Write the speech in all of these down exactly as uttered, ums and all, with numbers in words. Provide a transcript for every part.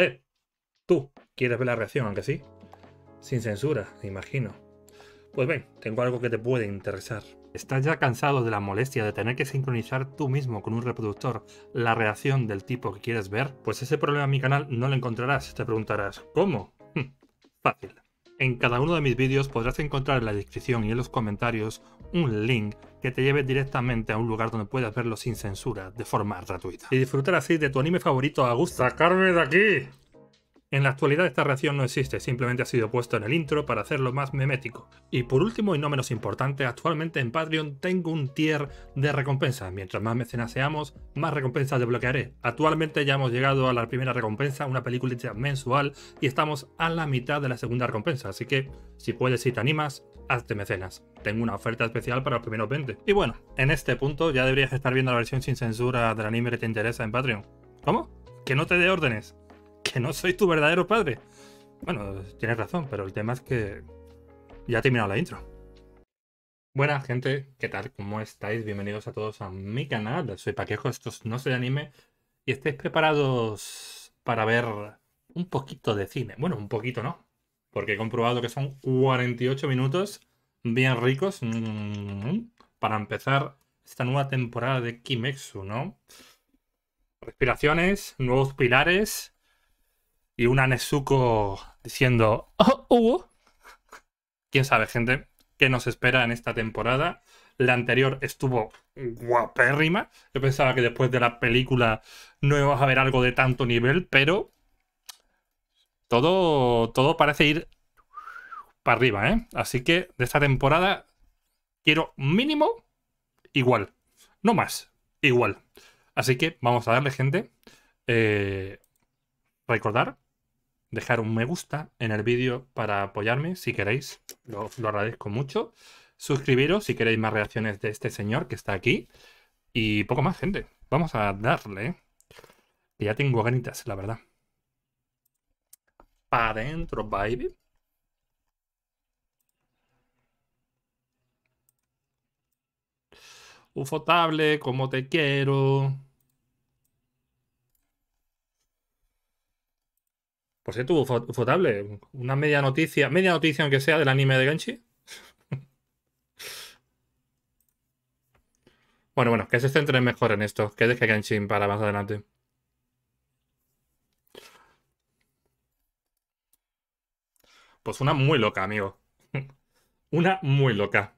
Eh, tú, ¿quieres ver la reacción, aunque sí? Sin censura, imagino. Pues ven, tengo algo que te puede interesar. ¿Estás ya cansado de la molestia de tener que sincronizar tú mismo con un reproductor la reacción del tipo que quieres ver? Pues ese problema en mi canal no lo encontrarás. Te preguntarás, ¿cómo? Hm, fácil. En cada uno de mis vídeos podrás encontrar en la descripción y en los comentarios un link que te lleve directamente a un lugar donde puedas verlo sin censura, de forma gratuita. Y disfrutar así de tu anime favorito a gusto. ¡Sacarme de aquí! En la actualidad esta reacción no existe, simplemente ha sido puesto en el intro para hacerlo más memético. Y por último y no menos importante, actualmente en Patreon tengo un tier de recompensas. Mientras más mecenas seamos, más recompensas desbloquearé. Actualmente ya hemos llegado a la primera recompensa, una peliculita mensual, y estamos a la mitad de la segunda recompensa, así que si puedes y te animas, hazte mecenas. Tengo una oferta especial para los primeros veinte. Y bueno, en este punto ya deberías estar viendo la versión sin censura del anime que te interesa en Patreon. ¿Cómo? ¿Que no te dé órdenes? ¿Que no soy tu verdadero padre? Bueno, tienes razón, pero el tema es que ya he terminado la intro. Buena gente, ¿qué tal? ¿Cómo estáis? Bienvenidos a todos a mi canal. Soy Paquejo, esto es No Soy Anime. Y estáis preparados para ver un poquito de cine. Bueno, un poquito no, porque he comprobado que son cuarenta y ocho minutos bien ricos mmm, para empezar esta nueva temporada de Kimetsu, ¿no? Respiraciones, nuevos pilares y una Nezuko diciendo ¡Oh, oh! Quién sabe, gente, qué nos espera en esta temporada. La anterior estuvo guapérrima. Yo pensaba que después de la película no íbamos a ver algo de tanto nivel, pero todo, todo parece ir para arriba, ¿eh? Así que de esta temporada quiero mínimo igual. No más, igual. Así que vamos a darle, gente. Eh, recordar dejar un me gusta en el vídeo para apoyarme si queréis, lo, lo agradezco mucho. Suscribiros si queréis más reacciones de este señor que está aquí. Y poco más, gente. Vamos a darle. Que ya tengo ganitas, la verdad. Para adentro, baby. Ufotable, como te quiero. Por cierto, Ufo- Ufotable, una media noticia, media noticia aunque sea del anime de Genshi. Bueno, bueno, que se centren mejor en esto, que deje Genshin para más adelante. Pues una muy loca, amigo. Una muy loca.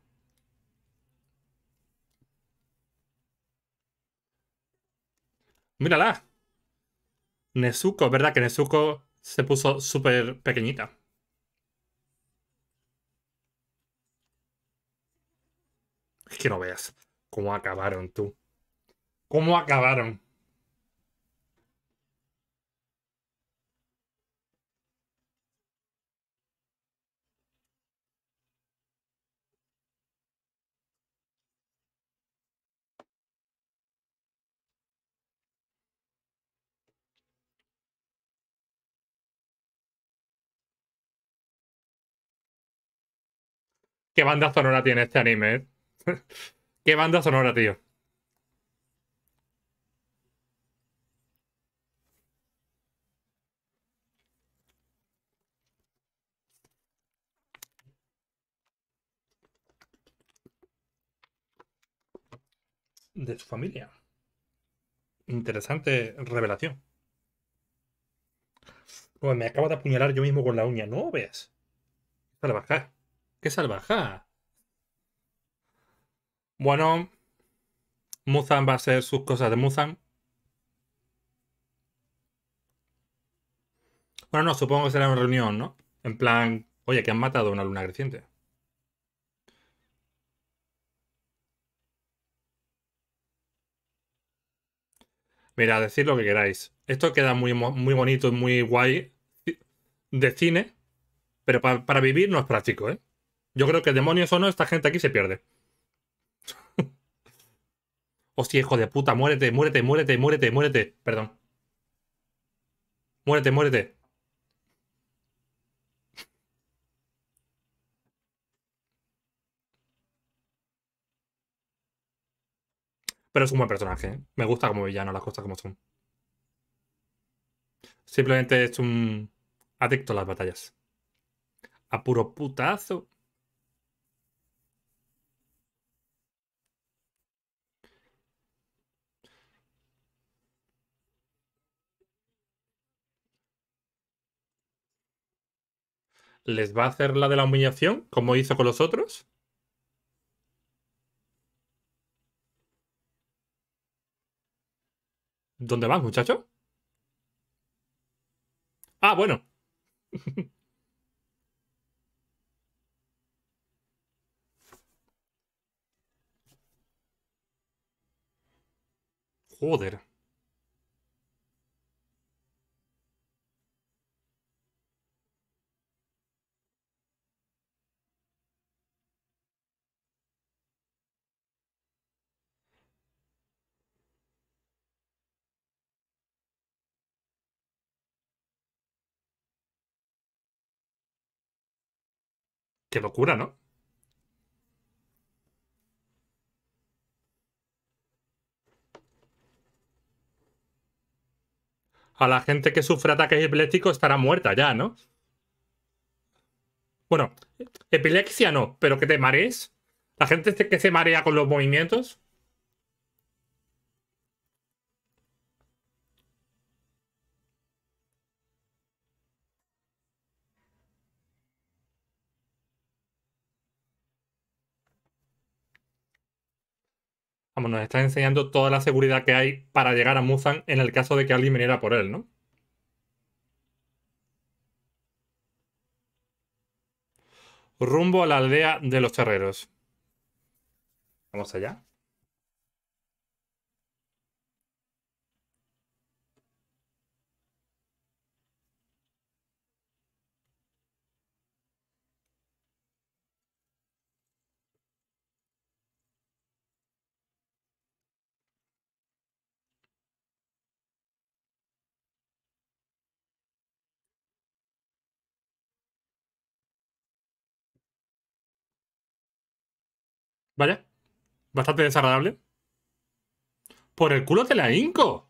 Mírala. Nezuko, ¿verdad que Nezuko se puso súper pequeñita? Es que no veas cómo acabaron, tú. ¿Cómo acabaron? ¿Qué banda sonora tiene este anime? ¿Eh? ¿Qué banda sonora, tío? De su familia. Interesante revelación. Pues me acabo de apuñalar yo mismo con la uña. ¿No ves? Qué salvaje. Qué salvaje. Bueno, Muzan va a hacer sus cosas de Muzan. Bueno, no, supongo que será una reunión, ¿no? En plan, oye, que han matado a una luna creciente. Mira, decid lo que queráis. Esto queda muy, muy bonito y muy guay de cine, pero pa para vivir no es práctico, ¿eh? Yo creo que demonios o no, esta gente aquí se pierde. Hostia, hijo de puta, muérete, muérete, muérete, muérete, muérete. Perdón. Muérete, muérete. Pero es un buen personaje, ¿eh? Me gusta como villano, las cosas como son. Simplemente es un adicto a las batallas. A puro putazo. ¿Les va a hacer la de la humillación, como hizo con los otros? ¿Dónde vas, muchacho? Ah, bueno. Joder. Qué locura, ¿no? A la gente que sufre ataques epilépticos estará muerta ya, ¿no? Bueno, epilepsia no, pero que te marees. La gente que se marea con los movimientos. Vamos, nos está enseñando toda la seguridad que hay para llegar a Muzan en el caso de que alguien viniera por él, ¿no? Rumbo a la aldea de los charreros. Vamos allá. Vaya, bastante desagradable. Por el culo te la hinco.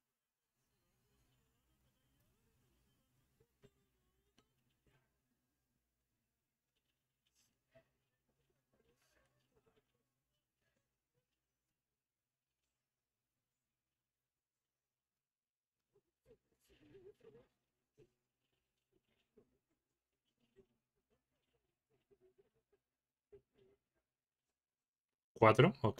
Cuatro, ok.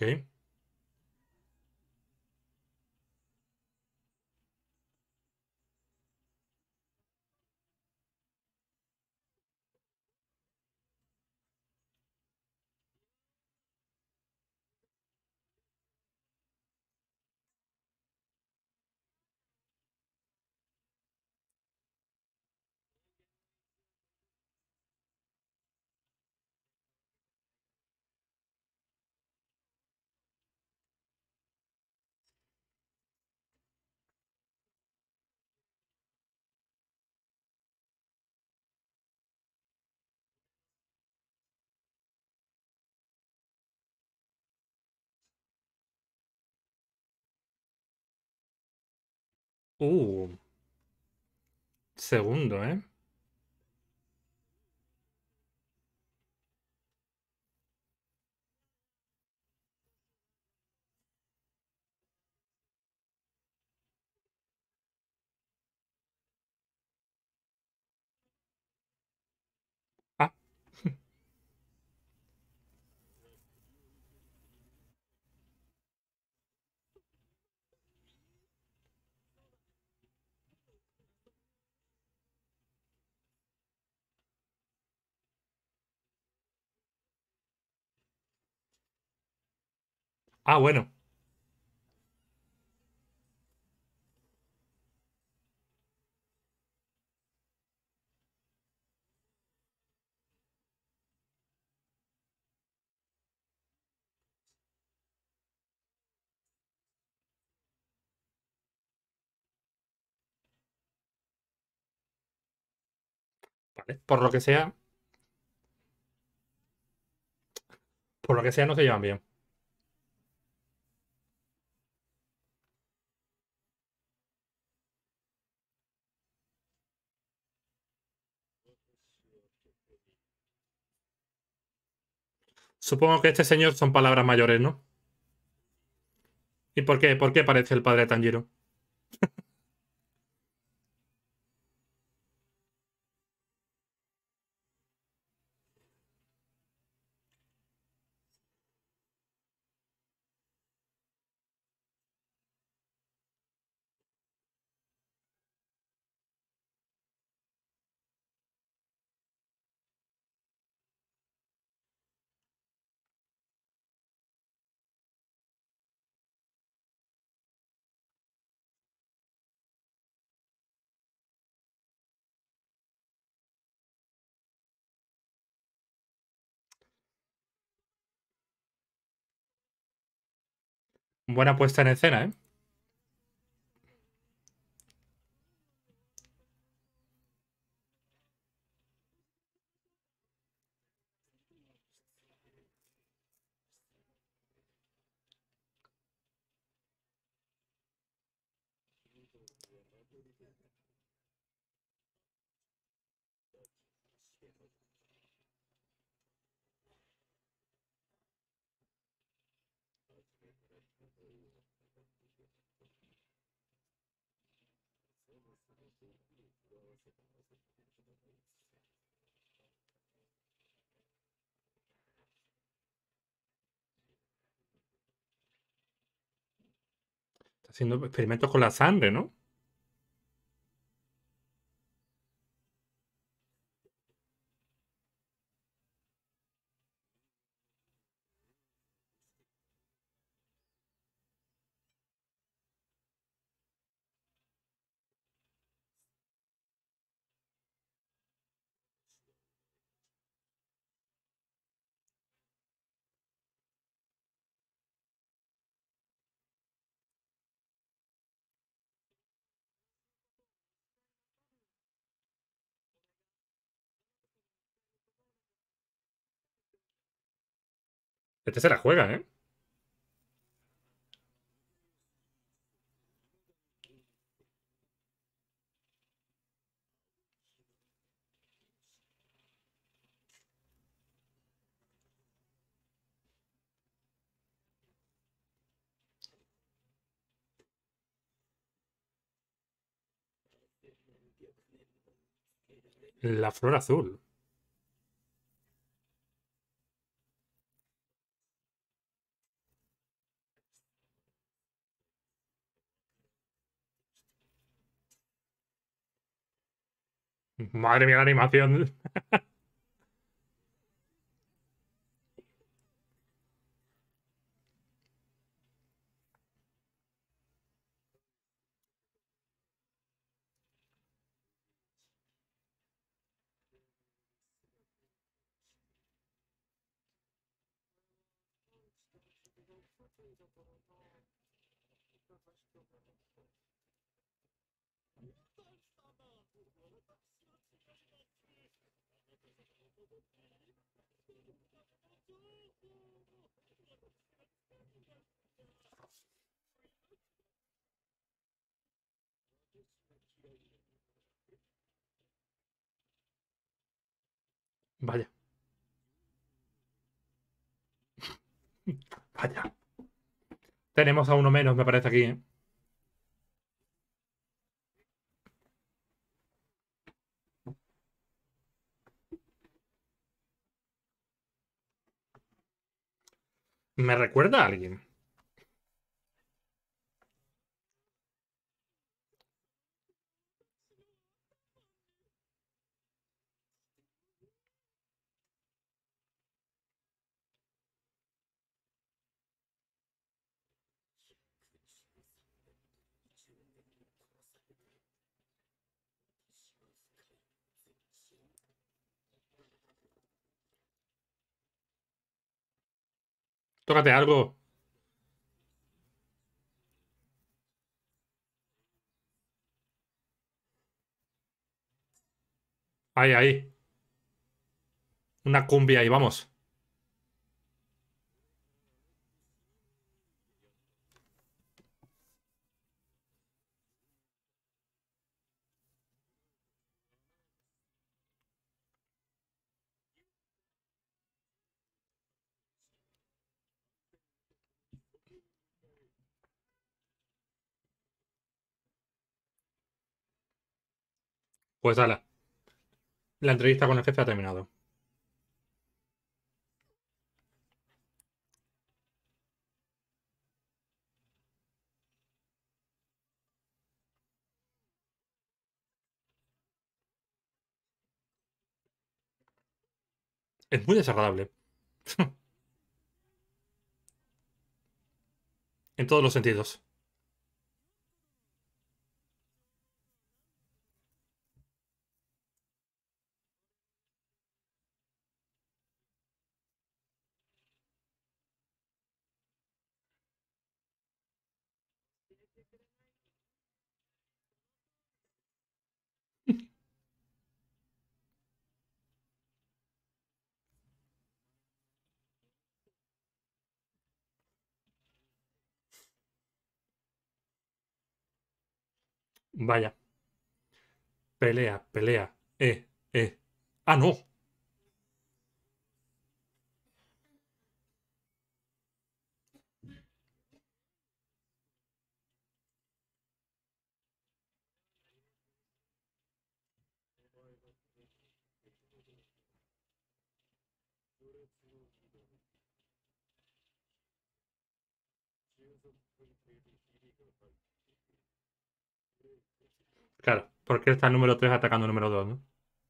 Uh, segundo, ¿eh? Ah, ah, bueno. Vale. Por lo que sea, por lo que sea, no se llevan bien. Supongo que este señor son palabras mayores, ¿no? ¿Y por qué? ¿Por qué parece el padre de Tanjiro? Buena puesta en escena, ¿eh? Está haciendo experimentos con la sangre, ¿no? Este se la juega, ¿eh? La flor azul. Madre mía, la animación. Vaya, vaya. Tenemos a uno menos, me parece aquí, ¿eh? Me recuerda a alguien. Tócate algo. Ahí, ahí. Una cumbia ahí, vamos. Pues ala, la entrevista con el jefe ha terminado. Es muy desagradable. En todos los sentidos. Vaya. Pelea, pelea. Eh, eh. Ah, no. Claro, porque está el número tres atacando el número dos, ¿no?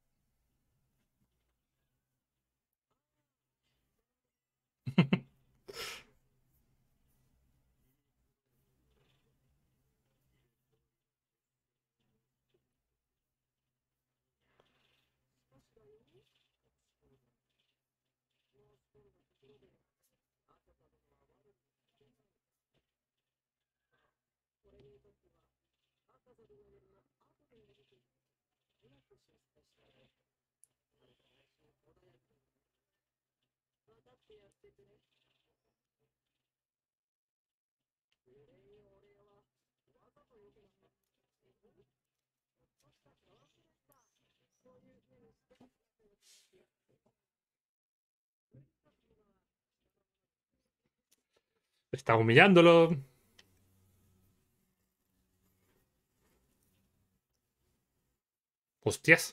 Está humillándolo. Hostias.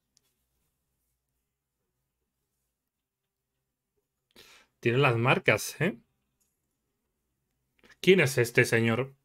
Tiene las marcas, ¿eh? ¿Quién es este señor?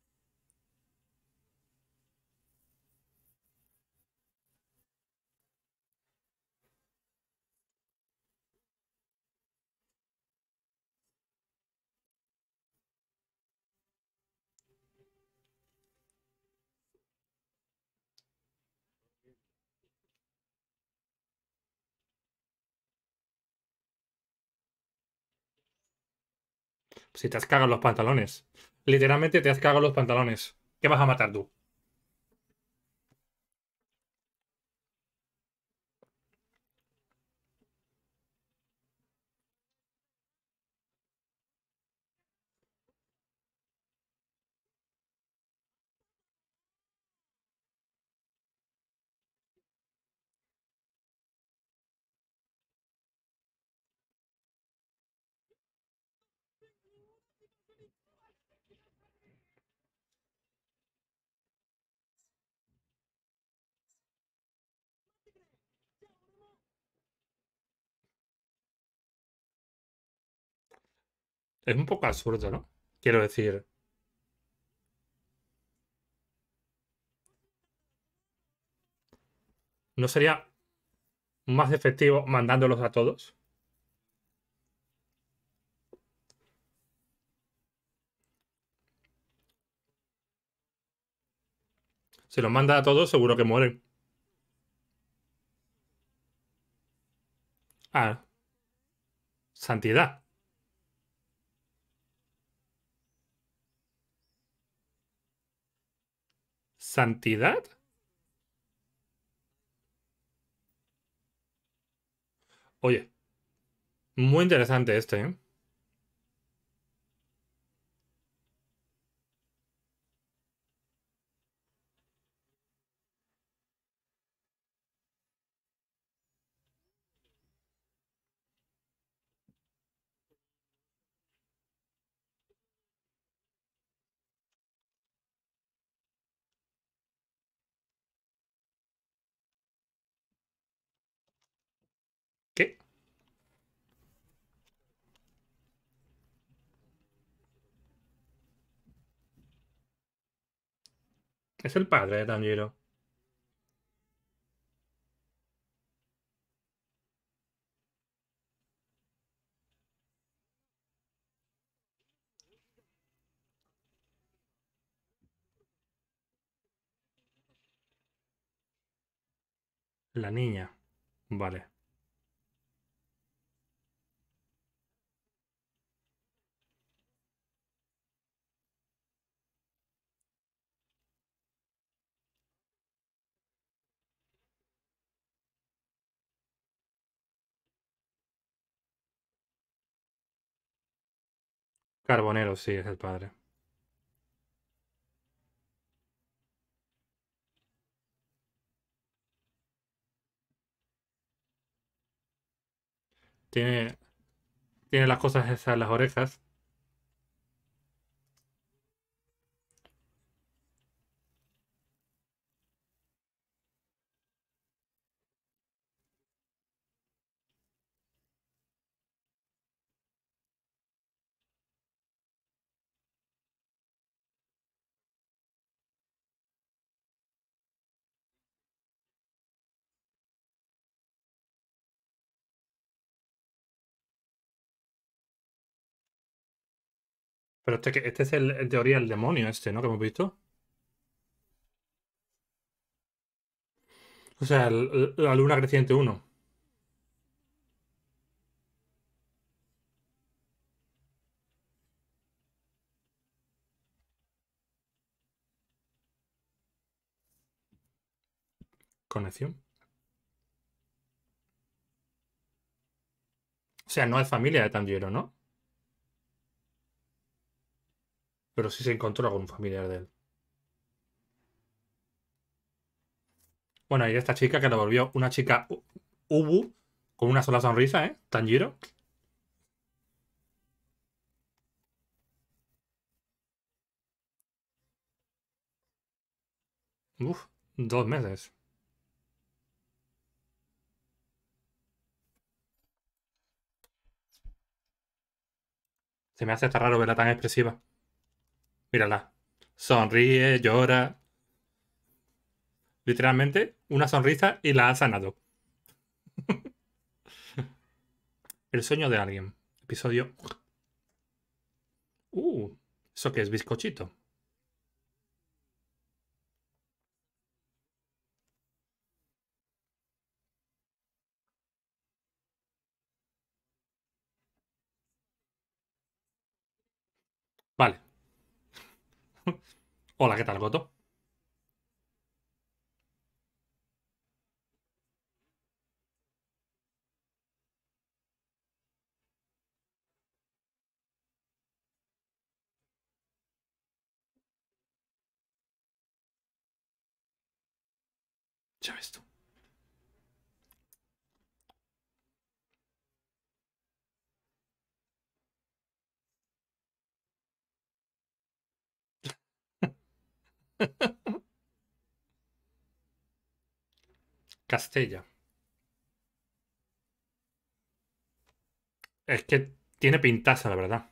Si te has cagado los pantalones. Literalmente te has cagado los pantalones. ¿Qué vas a matar tú? Es un poco absurdo, ¿no? Quiero decir, ¿no sería más efectivo mandándolos a todos? Si los manda a todos, seguro que mueren. Ah, santidad. ¿Santidad? Oye, muy interesante este, ¿eh? Es el padre de Tanjiro. La niña. Vale. Carbonero, sí, es el padre. Tiene, tiene las cosas esas en las orejas. Pero este, que- este es el, en teoría el demonio este, ¿no? Que hemos visto. O sea, el- la luna creciente uno. Conexión. O sea, no es familia de Tanjiro, ¿no? Pero sí se encontró con un familiar de él. Bueno, y esta chica que lo volvió una chica u- Ubu con una sola sonrisa, ¿eh? Tanjiro. Uf, dos meses. Se me hace hasta raro verla tan expresiva. Mírala. Sonríe, llora. Literalmente, una sonrisa y la ha sanado. El sueño de alguien. Episodio. Uh, ¿eso qué es? Bizcochito. Vale. Hola, ¿qué tal, Goto? Ya ves tú. Castella. Es que tiene pintaza, la verdad.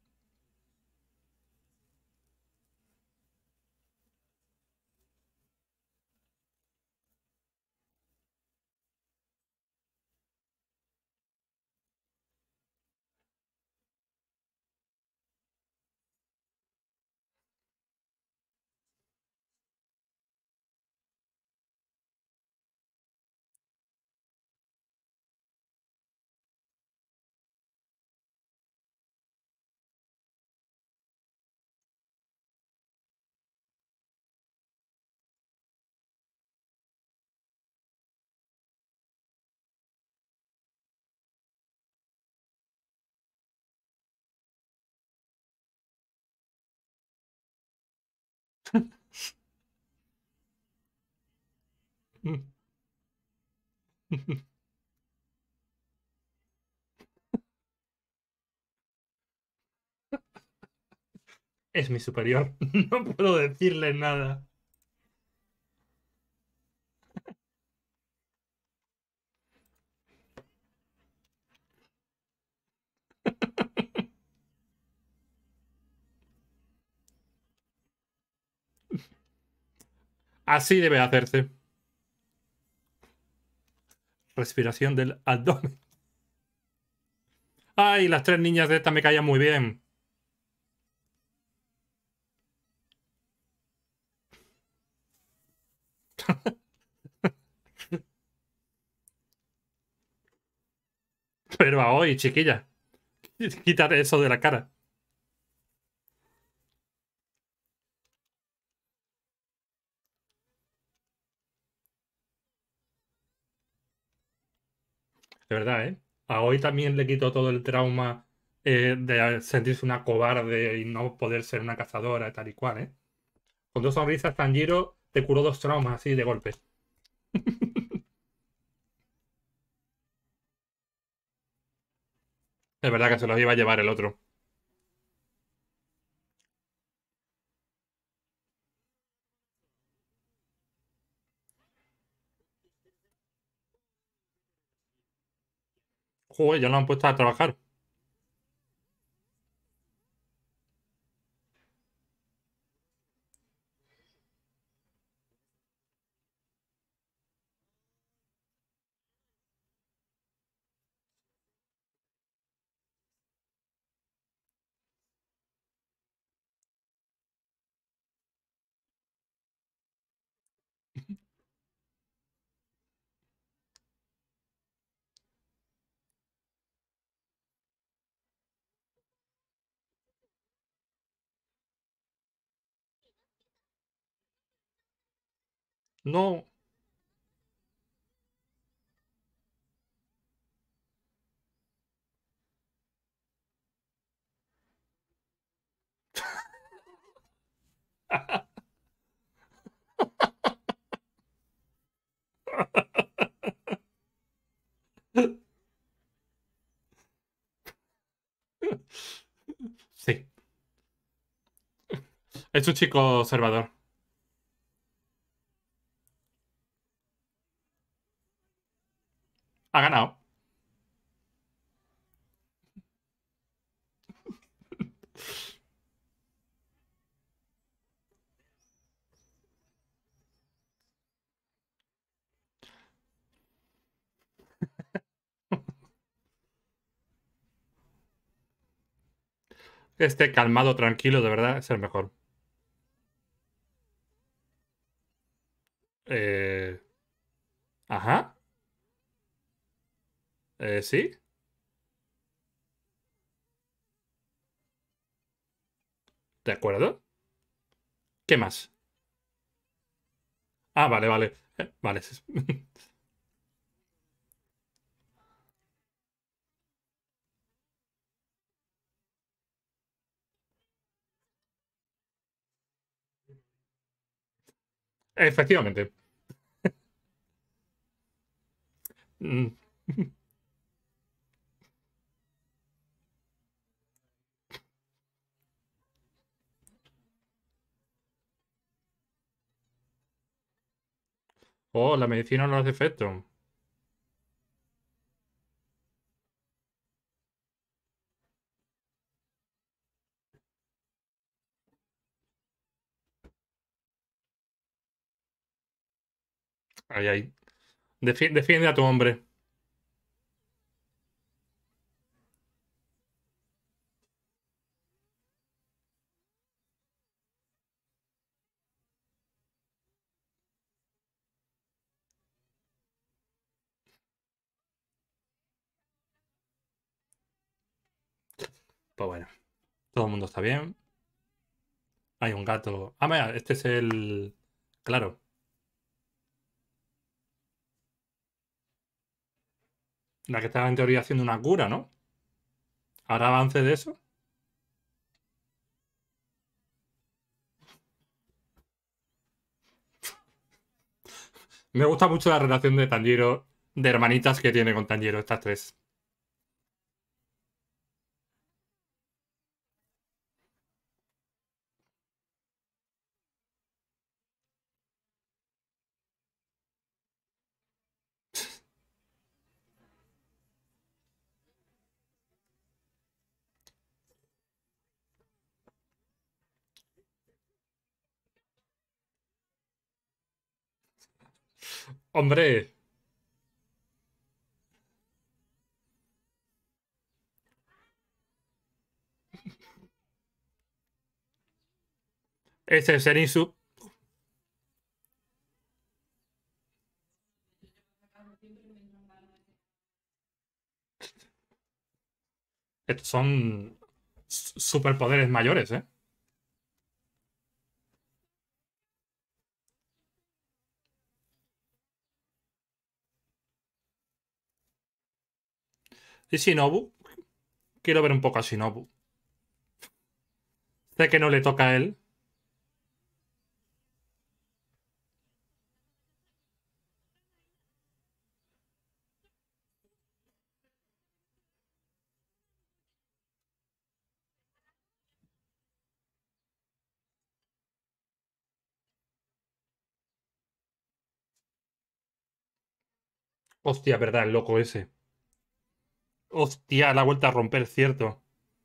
Es mi superior. No puedo decirle nada. Así debe hacerse. Respiración del abdomen. Ay, las tres niñas de esta me caían muy bien. Pero a hoy, chiquilla. Quítate eso de la cara. De verdad, ¿eh? A hoy también le quitó todo el trauma eh, de sentirse una cobarde y no poder ser una cazadora, tal y cual, ¿eh? Con dos sonrisas, Tanjiro te curó dos traumas así de golpe. Es verdad que se los iba a llevar el otro. Joder, ya lo han puesto a trabajar. No. Sí. Es un chico observador. Ha ganado. Este calmado, tranquilo, de verdad, es el mejor. Eh... Ajá. Eh, ¿sí? ¿De acuerdo? ¿Qué más? Ah, vale, vale. Eh, vale. Efectivamente. Mm. Oh, la medicina no hace efecto. Ay, ay. Defi- defiende a tu hombre. Pues bueno, todo el mundo está bien. Hay un gato. Ah, mira, este es el... Claro. La que estaba en teoría haciendo una cura, ¿no? ¿Ahora avance de eso? Me gusta mucho la relación de Tanjiro, de hermanitas que tiene con Tanjiro, estas tres. Hombre. Ese es el insu... Estos son s- superpoderes mayores, ¿eh? ¿Y Shinobu? Quiero ver un poco a Shinobu. Sé que no le toca a él. Hostia, verdad, el loco ese. Hostia, la vuelta a romper, cierto.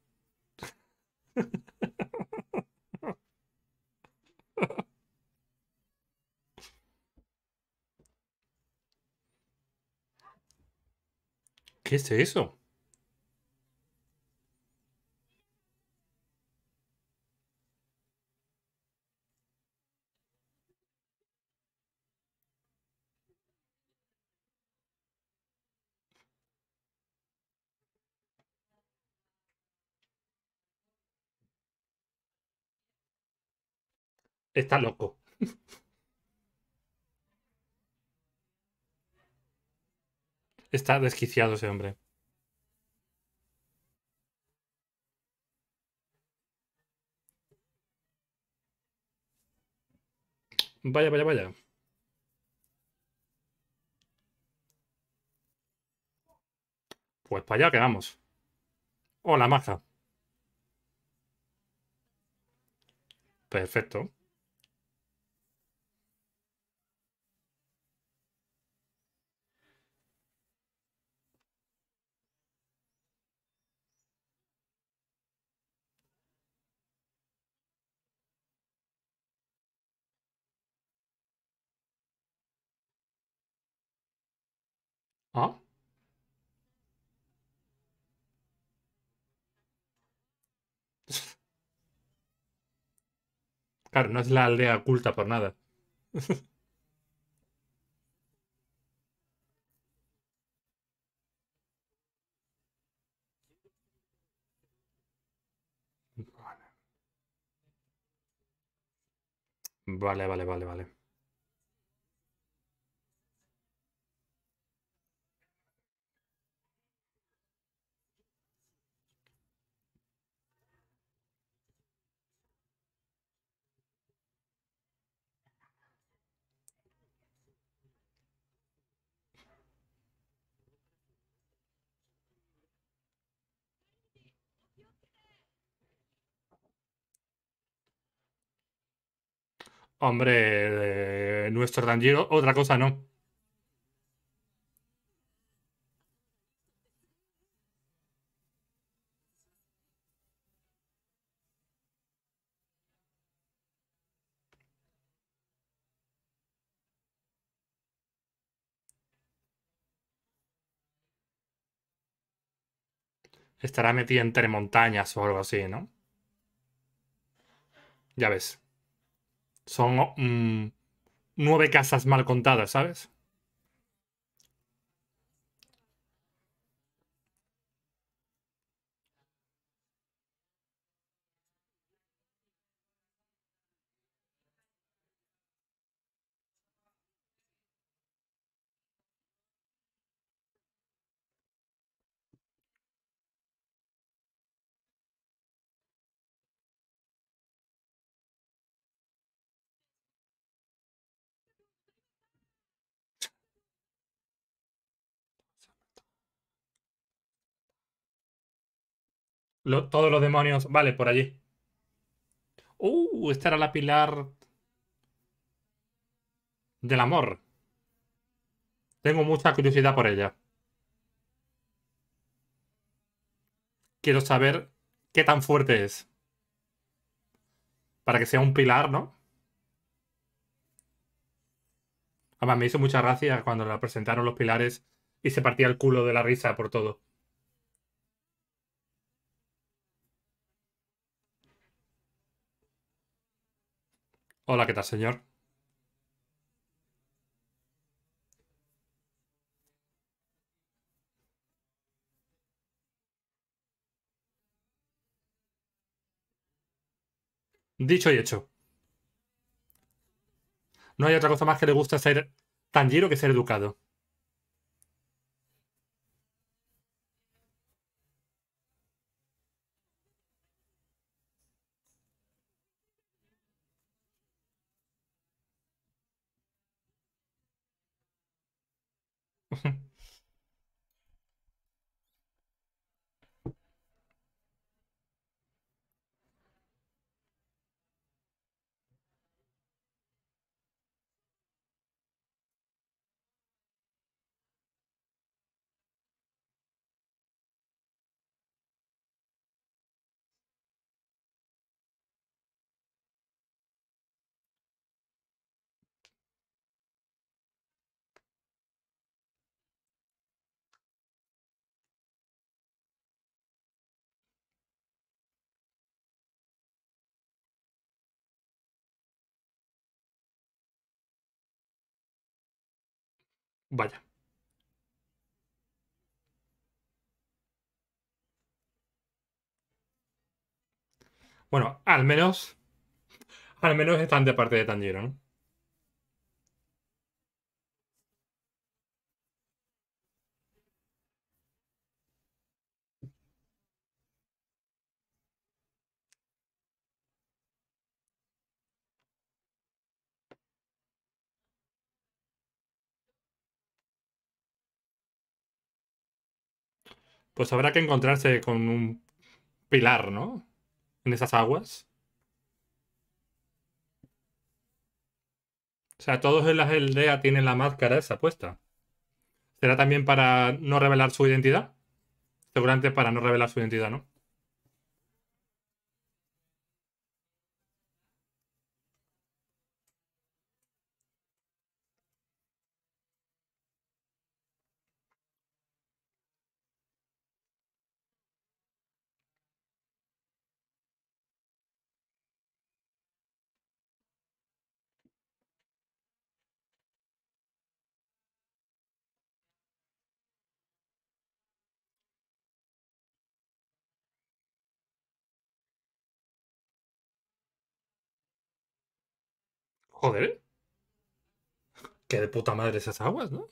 ¿Qué es eso? Está loco. Está desquiciado ese hombre. Vaya, vaya, vaya. Pues para allá que vamos. Hola, maja. Perfecto. Ah, claro, no es la aldea oculta por nada. Vale, vale, vale, vale. Hombre, eh, nuestro Tanjiro, otra cosa no. Estará metida entre montañas o algo así, ¿no? Ya ves. Son mm, nueve casas mal contadas, ¿sabes? Lo- todos los demonios. Vale, por allí. Uh, esta era la pilar del amor. Tengo mucha curiosidad por ella. Quiero saber qué tan fuerte es. Para que sea un pilar, ¿no? Además, me hizo mucha gracia cuando la presentaron los pilares y se partía el culo de la risa por todo. Hola, ¿qué tal, señor? Dicho y hecho. No hay otra cosa más que le gusta ser Tanjiro que ser educado. Vaya. Bueno, al menos, al menos están de parte de Tanjiro, ¿no? Pues habrá que encontrarse con un pilar, ¿no? En esas aguas. O sea, todos en la aldea tienen la máscara esa puesta. ¿Será también para no revelar su identidad? Seguramente para no revelar su identidad, ¿no? Joder, qué de puta madre esas aguas, ¿no?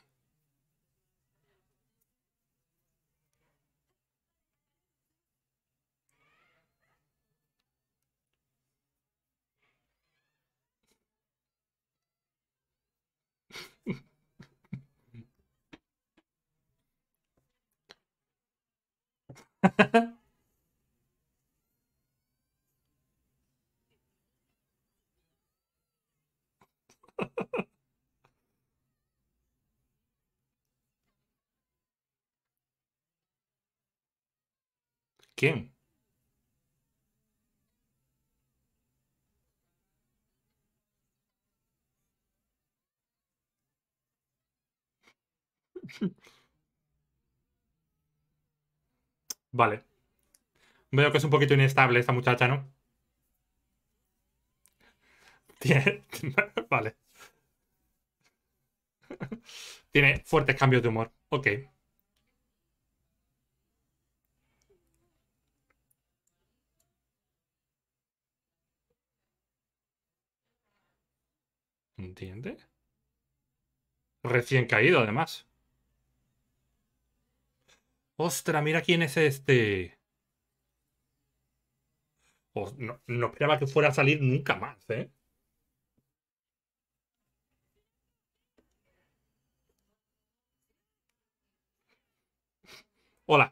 ¿Quién? Vale. Veo que es un poquito inestable esta muchacha, ¿no? Tiene... Vale. Tiene fuertes cambios de humor. Ok. ¿Entiende? Recién caído, además. Ostras, mira quién es este. Oh, no, no esperaba que fuera a salir nunca más, ¿eh? Hola.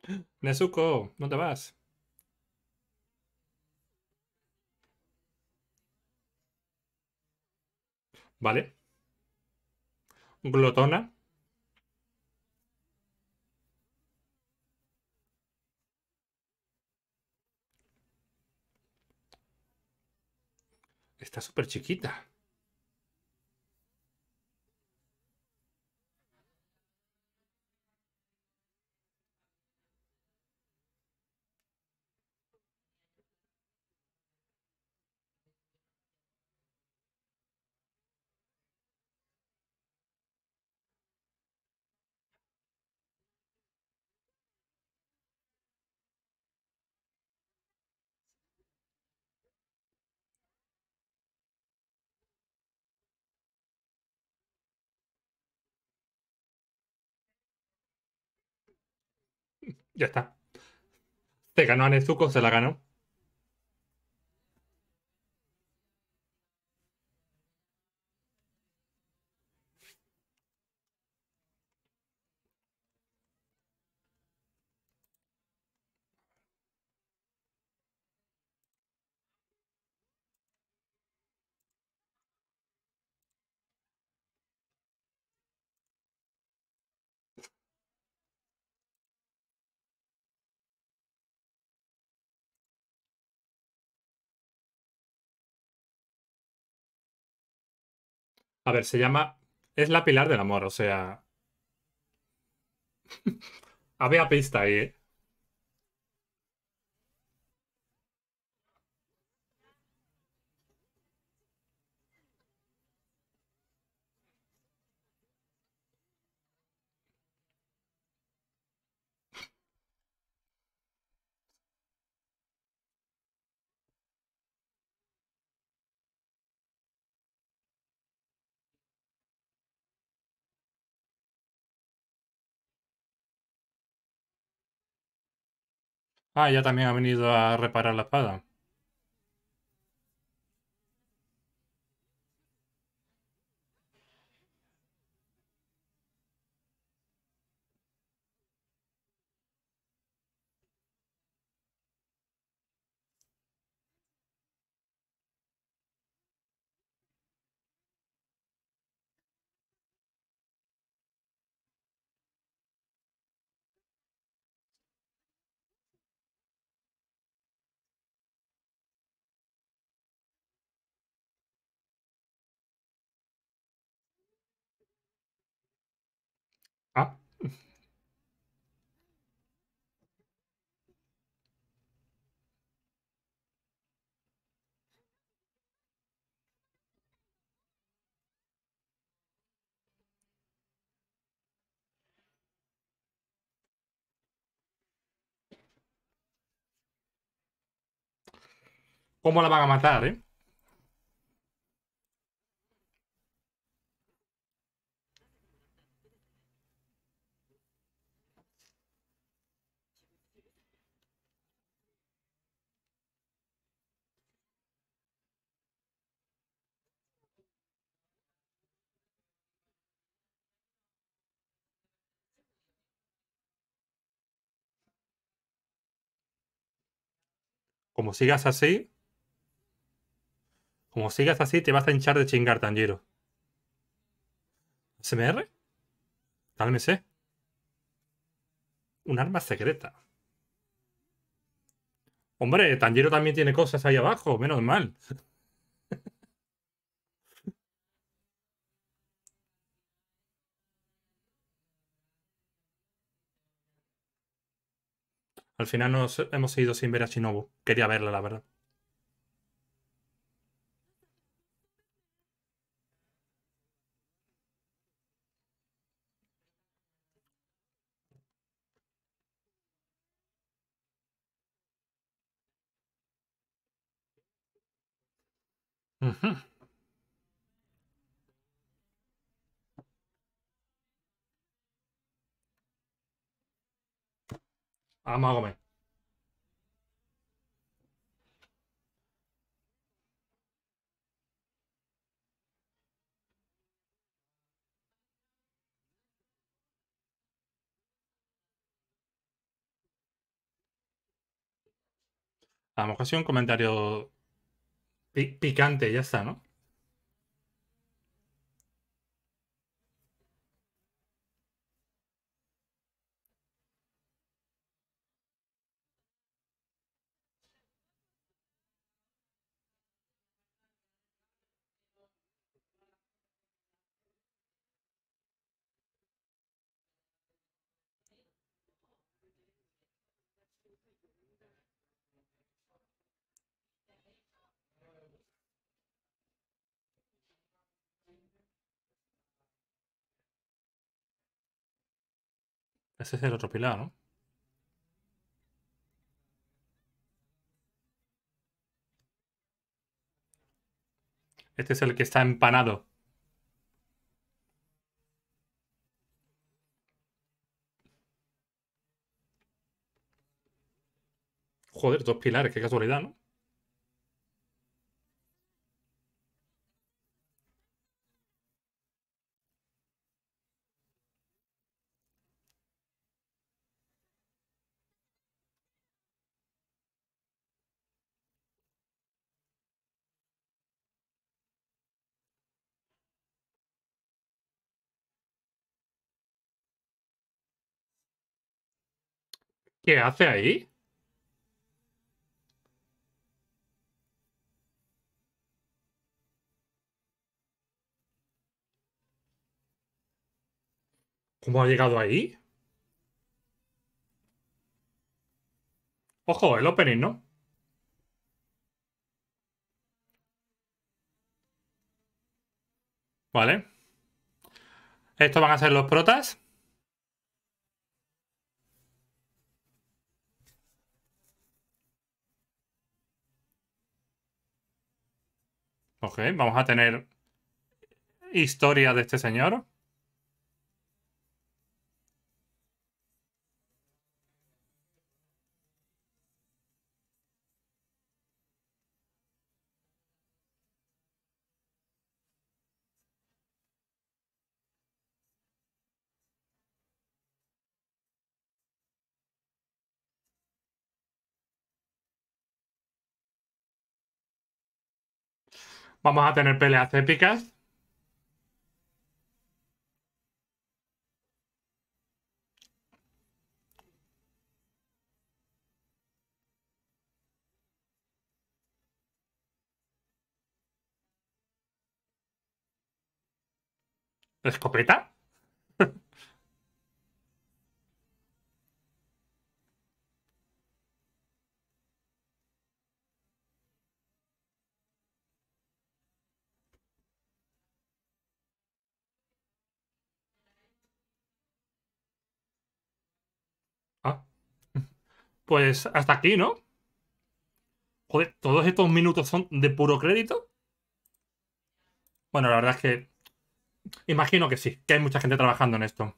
Nezuko, ¿dónde vas? Vale. Glotona. Está súper chiquita. Ya está. Te ganó a Nezuko, se la ganó. A ver, se llama. Es la pilar del amor, o sea. Había pista ahí, ¿eh? Ah, ya también ha venido a reparar la espada. Ah, ¿cómo la van a matar, eh? Como sigas así, como sigas así, te vas a hinchar de chingar, Tanjiro. ¿S M R? Cálmese. Un arma secreta. Hombre, Tanjiro también tiene cosas ahí abajo, menos mal. Al final nos hemos ido sin ver a Shinobu. Quería verla, la verdad. Ujú. Vamos a comer. A lo mejor ha sido un comentario pi picante, ya está, ¿no? Ese es el otro pilar, ¿no? Este es el que está empanado. Joder, dos pilares, qué casualidad, ¿no? ¿Qué hace ahí? ¿Cómo ha llegado ahí? Ojo, el opening, ¿no? Vale. ¿Estos van a ser los protas? Ok, vamos a tener historia de este señor. Vamos a tener peleas épicas. ¿Escopeta? Ah, pues hasta aquí, ¿no? Joder, ¿todos estos minutos son de puro crédito? Bueno, la verdad es que imagino que sí, que hay mucha gente trabajando en esto.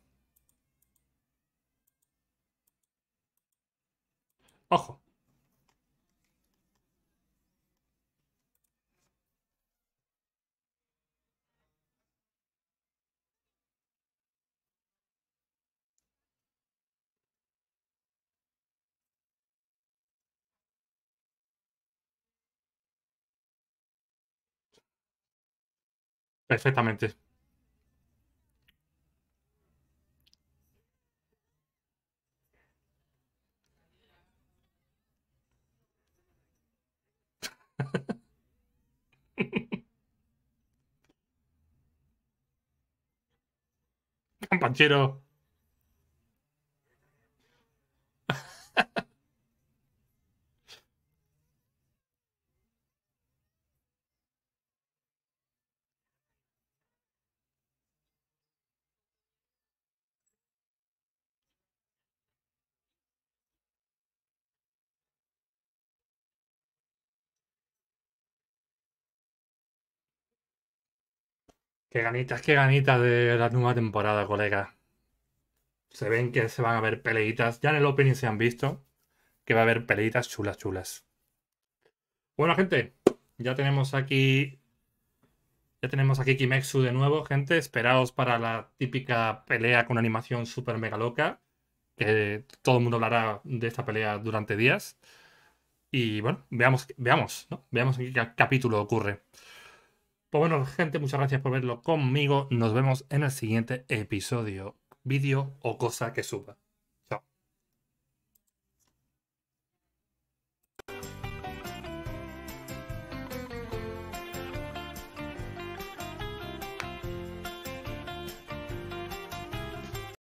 Ojo. Perfectamente. Compañero. Qué ganitas, qué ganitas de la nueva temporada, colega. Se ven que se van a ver peleitas. Ya en el opening se han visto que va a haber peleitas chulas, chulas. Bueno, gente, ya tenemos aquí. Ya tenemos aquí Kimetsu de nuevo, gente. Esperaos para la típica pelea con animación súper mega loca. Que todo el mundo hablará de esta pelea durante días. Y bueno, veamos, veamos, ¿no? Veamos en qué capítulo ocurre. Pues bueno, gente, muchas gracias por verlo conmigo. Nos vemos en el siguiente episodio, vídeo o cosa que suba.